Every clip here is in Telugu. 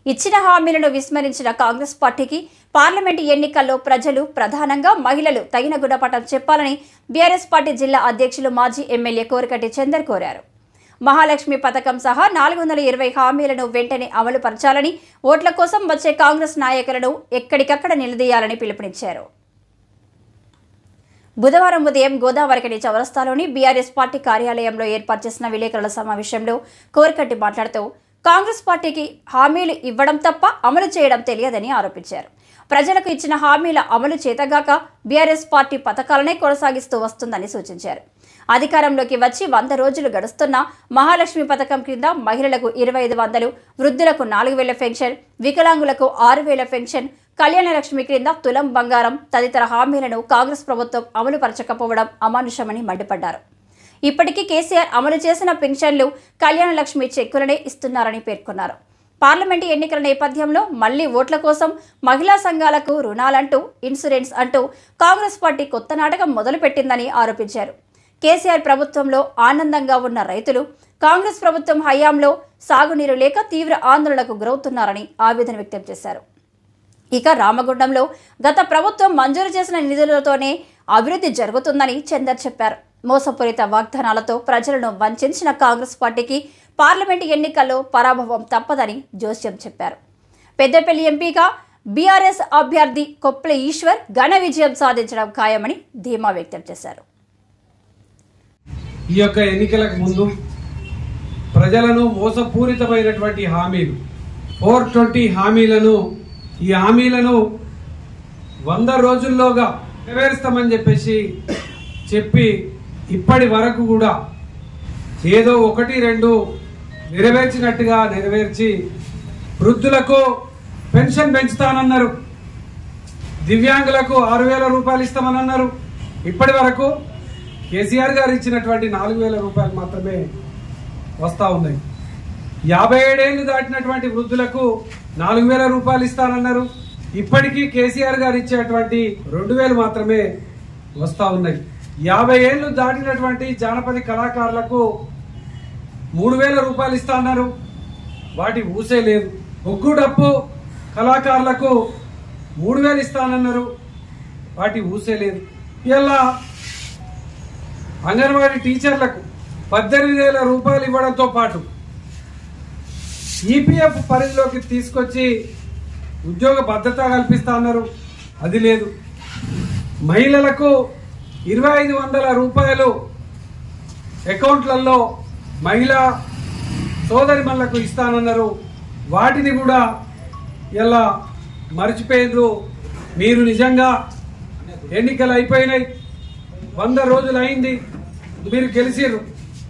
ఇచ్చిన హామీలను విస్మరించిన కాంగ్రెస్ పార్టీకి పార్లమెంటు ఎన్నికల్లో ప్రజలు ప్రధానంగా మహిళలు తగిన గుణపాఠం చెప్పాలని బీఆర్ఎస్ పార్టీ జిల్లా అధ్యక్షులు మాజీ ఎమ్మెల్యే కోరకటి చందర్ కోరారు. మహాలక్ష్మి పథకం సహా 420 హామీలను వెంటనే అమలు పరచాలని, ఓట్ల కోసం వచ్చే కాంగ్రెస్ నాయకులను ఎక్కడికక్కడ నిలదీయాలని పిలుపునిచ్చారు. బుధవారం ఉదయం గోదావరికని చౌరస్తాలోని బీఆర్ఎస్ పార్టీ కార్యాలయంలో ఏర్పాటు చేసిన విలేకరుల సమావేశంలో కోరకటి మాట్లాడుతూ కాంగ్రెస్ పార్టీకి హామీలు ఇవ్వడం తప్ప అమలు చేయడం తెలియదని ఆరోపించారు. ప్రజలకు ఇచ్చిన హామీల అమలు చేతగాక బీఆర్ఎస్ పార్టీ పథకాలనే కొనసాగిస్తూ వస్తుందని సూచించారు. అధికారంలోకి వచ్చి 100 రోజులు గడుస్తున్నా మహాలక్ష్మి పథకం కింద మహిళలకు 2500, వృద్ధులకు 4000 పెన్షన్, వికలాంగులకు 6000 పెన్షన్, కళ్యాణ లక్ష్మి క్రింద తులం బంగారం తదితర హామీలను కాంగ్రెస్ ప్రభుత్వం అమలు పరచకపోవడం అమానుషమని మండిపడ్డారు. ఇప్పటికీ కేసీఆర్ అమలు చేసిన పెన్షన్లు, కళ్యాణ లక్ష్మి చెక్కులనే ఇస్తున్నారని పేర్కొన్నారు. పార్లమెంటు ఎన్నికల నేపథ్యంలో మళ్లీ ఓట్ల కోసం మహిళా సంఘాలకు రుణాలంటూ, ఇన్సూరెన్స్ అంటూ కాంగ్రెస్ పార్టీ కొత్త నాటకం మొదలుపెట్టిందని ఆరోపించారు. కేసీఆర్ ప్రభుత్వంలో ఆనందంగా ఉన్న రైతులు కాంగ్రెస్ ప్రభుత్వం హయాంలో సాగునీరు లేక తీవ్ర ఆందోళనకు గురవుతున్నారని ఆవేదన వ్యక్తం చేశారు. ఇక రామగుండంలో గత ప్రభుత్వం మంజూరు చేసిన నిధులతోనే అభివృద్ధి జరుగుతుందని చందర్ చెప్పారు. మోసపూరిత వాగ్దానాలతో ప్రజలను వంచిన కాంగ్రెస్ పార్టీకి పార్లమెంటు ఎన్నికల్లో పరాభవం తప్పదని జోస్యం చెప్పారు. పెద్దపల్లి ఎంపీగా బీఆర్ఎస్ అభ్యర్థి కొప్పుల ఈశ్వర్ ఘన విజయం సాధించడం ఖాయమని ధీమా వ్యక్తం చేశారు. ఈ యొక్క ఎన్నికలకు ముందు ప్రజలను మోసపూరితమైనటువంటి హామీలు 420 హామీలను, ఈ హామీలను 100 రోజుల్లోగా నెరవేరుస్తామని చెప్పి ఇప్పటి వరకు కూడా ఏదో 1-2 నెరవేర్చినట్టుగా నెరవేర్చి వృద్ధులకు పెన్షన్ పెంచుతానన్నారు, దివ్యాంగులకు 6000 రూపాయలు ఇస్తామన్నారు. ఇప్పటి వరకు కేసీఆర్ గారు ఇచ్చినటువంటి 4000 రూపాయలు మాత్రమే వస్తా ఉన్నాయి. 57 ఏళ్లు దాటినటువంటి వృద్ధులకు 4000 రూపాయలు ఇస్తానన్నారు. ఇప్పటికీ కేసీఆర్ గారు ఇచ్చేటువంటి 2000 మాత్రమే వస్తా ఉన్నాయి. 50 ఏళ్లు దాటినటువంటి జానపద కళాకారులకు 3000 రూపాయలు ఇస్తా అన్నారు. వాటి ఊసే లేదు. ఒగ్గు డప్పు కళాకారులకు 3000 ఇస్తానన్నారు. వాటి ఊసే లేదు. ఇలా అంగన్వాడీ టీచర్లకు 18,000 రూపాయలు ఇవ్వడంతో పాటు ఈపీఎఫ్ పరిధిలోకి తీసుకొచ్చి ఉద్యోగ భద్రత కల్పిస్తా అన్నారు. అది లేదు. మహిళలకు 2500 రూపాయలు అకౌంట్లలో మహిళా సోదరిమణులకు ఇస్తానన్నారు. వాటిని కూడా ఇలా మర్చిపోయిండ్రు. మీరు నిజంగా ఎన్నికలు అయిపోయినాయి, 100 రోజులు అయింది, మీరు గెలిచిర్రు.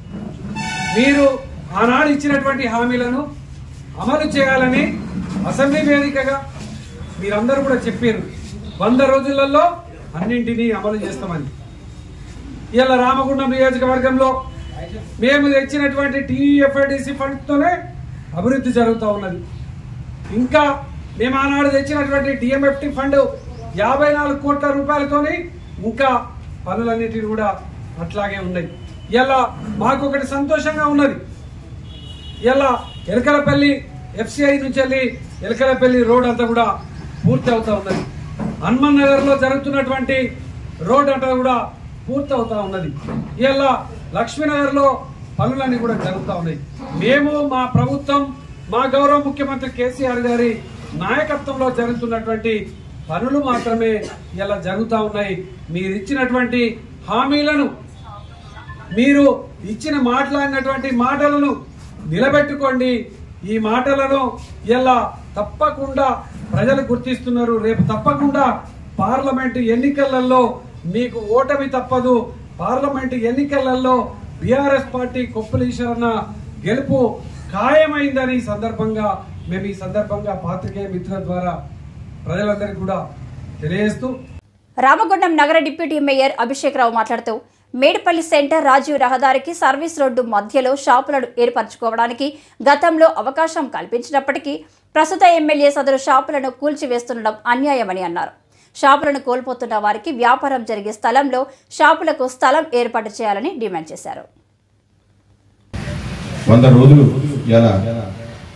మీరు ఆనాడు ఇచ్చినటువంటి హామీలను అమలు చేయాలని అసెంబ్లీ వేదికగా మీరందరూ కూడా చెప్పారు. 100 రోజులలో అన్నింటినీ అమలు చేస్తామని. ఇలా రామగుండం నియోజకవర్గంలో మేము తెచ్చినటువంటి టీఎఫ్ఐడిసి ఫండ్తోనే అభివృద్ధి జరుగుతూ ఉన్నది. ఇంకా మేము ఆనాడు తెచ్చినటువంటి డిఎంఎఫ్టి ఫండ్ 54 కోట్ల రూపాయలతోని ఇంకా పనులన్నిటిని కూడా అట్లాగే ఉన్నాయి. ఇలా మాకు ఒకటి సంతోషంగా ఉన్నది. ఇలా ఎలకలపల్లి ఎఫ్సిఐ నుంచి వెళ్ళి ఎలకలపల్లి రోడ్ అంతా కూడా పూర్తి అవుతా ఉన్నది. హనుమాన్ నగర్ లో జరుగుతున్నటువంటి రోడ్ అంతా కూడా పూర్తి అవుతా ఉన్నది. ఇలా లక్ష్మీనగర్ లో పనులన్నీ కూడా జరుగుతూ ఉన్నాయి. మేము మా ప్రభుత్వం, మా గౌరవ ముఖ్యమంత్రి కేసీఆర్ గారి నాయకత్వంలో జరుగుతున్నటువంటి పనులు మాత్రమే ఇలా జరుగుతూ ఉన్నాయి. మీరు ఇచ్చినటువంటి హామీలను, మీరు మాట్లాడినటువంటి మాటలను నిలబెట్టుకోండి. ఈ మాటలను ఇలా తప్పకుండా ప్రజలు గుర్తిస్తున్నారు. రేపు తప్పకుండా పార్లమెంటు ఎన్నికలలో మీకు ఓటమి తప్పదు. పార్లమెంటు ఎన్నికలలో బీఆర్ఎస్ పార్టీ కొప్పుల ఈశ్వరన్న గెలుపు ఖాయమైందని మేము ఈ సందర్భంగా పాత్రికేయ మిత్రుల ద్వారా ప్రజలందరికీ కూడా తెలియజేస్తూ, రామగుండం నగర డిప్యూటీ మేయర్ అభిషేక్ రావు మాట్లాడుతూ మేడిపల్లి సెంటర్ రాజీవ్ రహదారికి సర్వీస్ రోడ్డు మధ్యలో షాపులను ఏర్పరచుకోవడానికి గతంలో అవకాశం కల్పించినప్పటికీ ప్రస్తుత ఎమ్మెల్యే సదరు షాపులను కూల్చివేస్తుండడం అన్యాయమని అన్నారు. షాపులను కోల్పోతున్న వారికి వ్యాపారం జరిగే స్థలంలో షాపులకు స్థలం ఏర్పాటు చేయాలని డిమాండ్ చేశారు. 100 రోజులు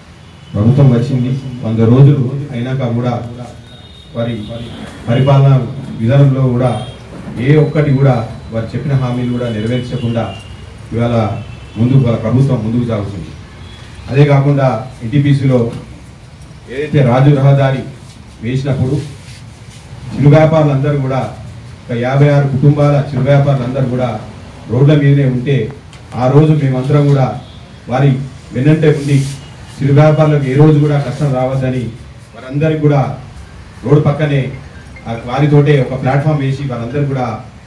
ప్రభుత్వం వచ్చింది 100 రోజులు అయినాక కూడా వారి పరిపాలన విధానంలో కూడా ఏ ఒక్కటి కూడా వారు చెప్పిన హామీలు కూడా నెరవేర్చకుండా ఇవాళ ప్రభుత్వం ముందుకు సాగుతుంది. అదే కాకుండా ఎన్టీపీసీలో ఏదైతే రాజు రహదారి వేసినప్పుడు చిరు వ్యాపారులందరూ కూడా ఒక 56 కుటుంబాల చిరు వ్యాపారులందరూ కూడా రోడ్ల మీదనే ఉంటే ఆ రోజు మేమందరం కూడా వారి వెన్నంటే ఉండి చిరు వ్యాపారులకు ఏ రోజు కూడా కష్టం రావద్దని వారందరికీ కూడా రోడ్డు పక్కనే వారితోటే ఒక ప్లాట్ఫామ్ వేసి వారందరూ కూడా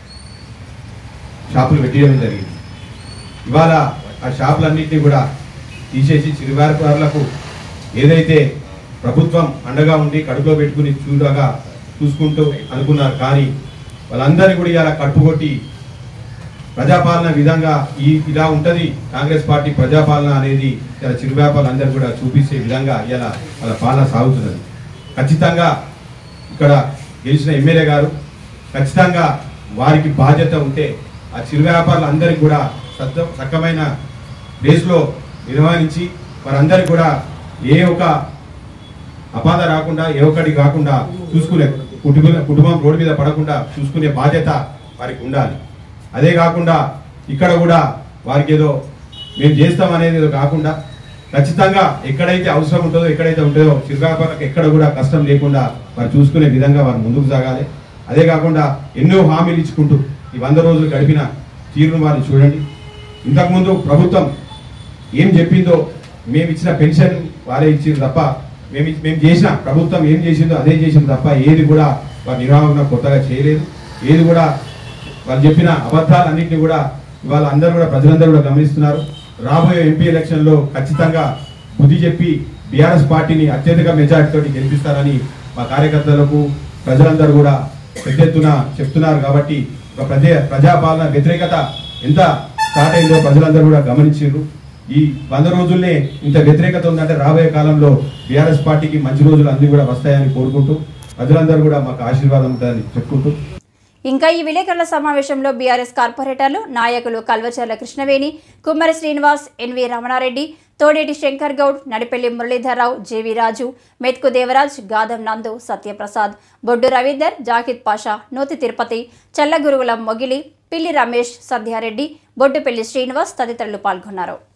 షాపులు పెట్టడం జరిగింది. ఇవాళ ఆ షాపులన్నింటినీ కూడా తీసేసి చిరు వ్యాపారులకు ఏదైతే ప్రభుత్వం అండగా ఉండి కడుపులో పెట్టుకుని చూసుకుంటూ అనుకున్నారు, కానీ వాళ్ళందరినీ కూడా ఇలా కట్టుకొట్టి ప్రజాపాలన విధంగా ఇలా ఉంటుంది కాంగ్రెస్ పార్టీ ప్రజాపాలన అనేది ఇలా చిరు వ్యాపారులందరూ కూడా చూపించే విధంగా ఇలా వాళ్ళ పాలన సాగుతున్నది. ఖచ్చితంగా ఇక్కడ గెలిచిన ఎమ్మెల్యే గారు ఖచ్చితంగా వారికి బాధ్యత ఉంటే ఆ చిరు వ్యాపారులందరికీ కూడా చక్కమైన ప్లేస్లో నిర్వహించి వారందరికీ కూడా ఏ ఒక అపాధ రాకుండా ఏ ఒక్కటి కాకుండా చూసుకునే కుటుంబం రోడ్డు మీద పడకుండా చూసుకునే బాధ్యత వారికి ఉండాలి. అదే కాకుండా ఇక్కడ కూడా వారికి ఏదో మేము చేస్తామనేది ఏదో కాకుండా ఖచ్చితంగా ఎక్కడైతే అవసరం ఉంటుందో ఎక్కడైతే ఉంటుందో చిరు వ్యాపారులకు ఎక్కడ కూడా కష్టం లేకుండా వారు చూసుకునే విధంగా వారు ముందుకు సాగాలి. అదే కాకుండా ఎన్నో హామీలు ఇచ్చుకుంటూ ఈ 100 రోజులు గడిపిన తీరును వారిని చూడండి. ఇంతకుముందు ప్రభుత్వం ఏం చెప్పిందో మేము ఇచ్చిన పెన్షన్ వారే ఇచ్చింది తప్ప మేము చేసిన ప్రభుత్వం ఏం చేసిందో అదే చేసింది తప్ప ఏది కూడా వారి నిర్వహణ కొత్తగా చేయలేదు. ఏది కూడా వాళ్ళు చెప్పిన అబద్ధాలన్నింటినీ కూడా ఇవాళ అందరూ కూడా ప్రజలందరూ కూడా గమనిస్తున్నారు. రాబోయే ఎంపీ ఎలక్షన్లో ఖచ్చితంగా బుద్ధి చెప్పి బీఆర్ఎస్ పార్టీని అత్యధిక మెజార్టీతో గెలిపిస్తారని మా కార్యకర్తలకు ప్రజలందరూ కూడా పెద్ద ఎత్తున చెప్తున్నారు. కాబట్టి ఒక ప్రజాపాలన వ్యతిరేకత ఎంత స్టార్ట్ అయిందో ప్రజలందరూ కూడా గమనించారు. ఈ 100 రోజుల్నే ఇంత వ్యతిరేకత ఉందంటే రాబోయే కాలంలో బీఆర్ఎస్ పార్టీకి మంచి రోజులు అన్ని కూడా వస్తాయని కోరుకుంటూ ప్రజలందరూ కూడా మాకు ఆశీర్వాదం ఉంటుందని చెప్పుకుంటూ ఇంకా ఈ విలేకరుల సమావేశంలో బీఆర్ఎస్ కార్పొరేటర్లు నాయకులు కల్వచర్ల కృష్ణవేణి, కుమ్మరి శ్రీనివాస్, ఎన్వి రమణారెడ్డి, తోడేటి శంకర్ గౌడ్, నడిపెల్లి మురళీధర్రావు, జేవి రాజు, మెత్కు దేవరాజ్, గాదం నందు, సత్యప్రసాద్, బొడ్డు రవీందర్, జాకిద్ పాషా, నూతి తిరుపతి, చల్లగురుగుల మొగిలి, పిల్లి రమేష్, సద్యారెడ్డి, బొడ్డుపల్లి శ్రీనివాస్ తదితరులు పాల్గొన్నారు.